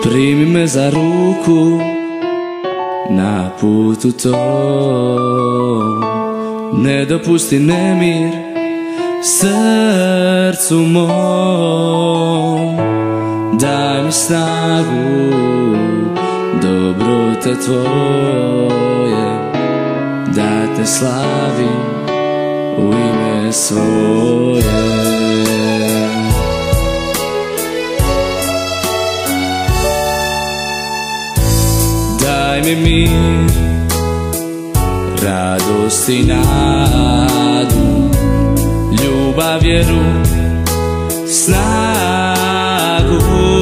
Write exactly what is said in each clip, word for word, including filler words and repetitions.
Primi me za ruku na putu tom, ne dopusti nemir srcu mom. Daj mi snagu dobrote tvoje, da te slavim u ime svoje. Daj mi mir, radost i nadu, ljubav, vjeru, snagu,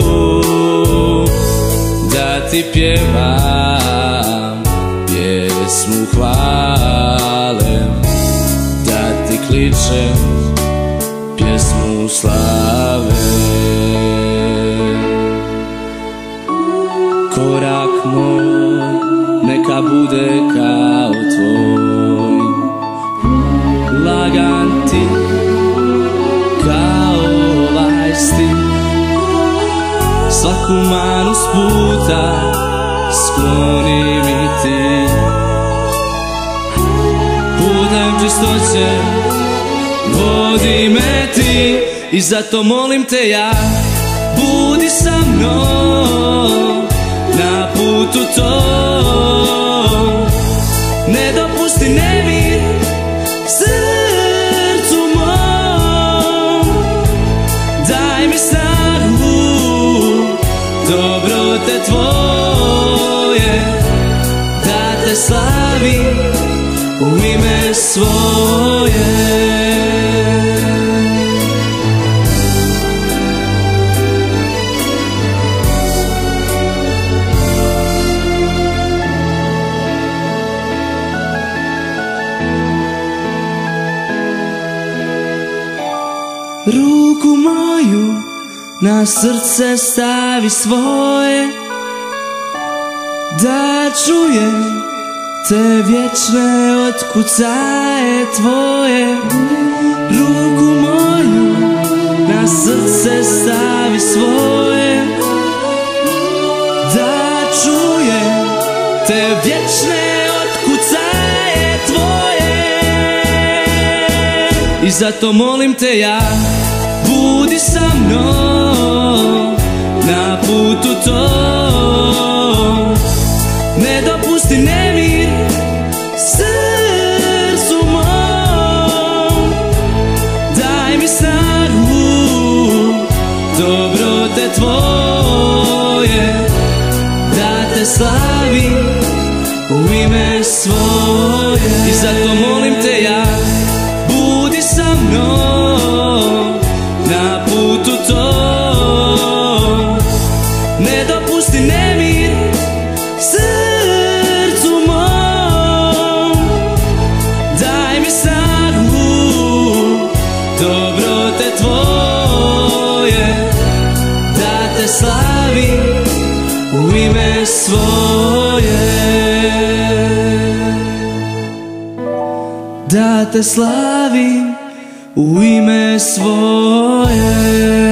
da ti pjevam pjesmu hvale, da ti kličem pjesmu slave. Korak moj neka bude kao tvoj, lagan ti kao ovaj stil. Svaku manu s puta skloni mi ti, putem čistoće vodi me ti. I zato molim te ja, budi sa mnom na putu tom, ne dopusti nemir srcu mom. Daj mi snagu dobrote tvoje, da te slavim u ime svoje. Ruku moju na srce stavi svoje, da čujem te vječne otkucaje tvoje. Ruku moju na srce stavi svoje, da čujem te vječne otkucaje tvoje. I zato molim te ja, budi sa mnom na putu tom, ne dopusti nemir srcu mom. Daj mi snagu dobrote tvoje, da te slavim u ime svoje. I zato molim te ja, budi sa mnom na putu tom, ne dopusti nemir srcu mom. Daj mi snagu dobrote tvoje, da te slavim u ime svoje, da te slavim u ime svoje.